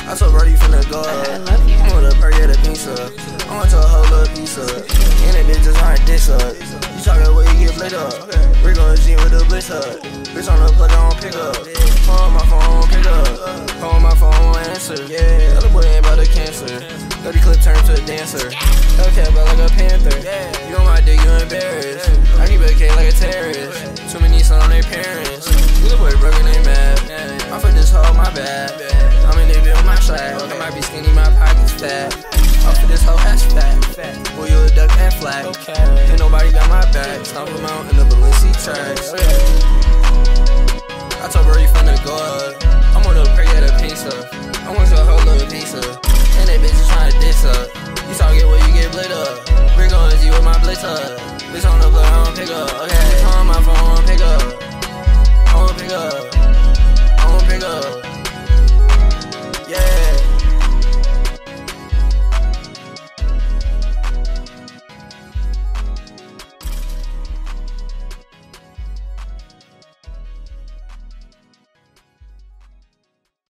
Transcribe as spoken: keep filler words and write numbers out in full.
I told bro you finna go up. I love you. I'm with a perk at a pizza. I want to a whole little pizza. And that bitch just on her dick up. You talkin' where you get lit up. Rick on the G with the blitz up. Bitch on the plug, I don't pick up. Phone on my phone, I don't pick up. Phone on my phone, I won't answer. Yeah, other boy ain't about to cancer. thirty clip turned to a dancer. Okay, but like a panther. You on my dick, you embarrassed. I keep a K like a terrorist. Too many sons on their parents. Little boy broken, they mad. I for this hoe, my bad. I'm in the bill, my slack. I might be skinny, my pockets fat. I for this hoe, ass fat. Boy, you a duck and flat. Ain't nobody got my back. Stomp him out in the Balenci track.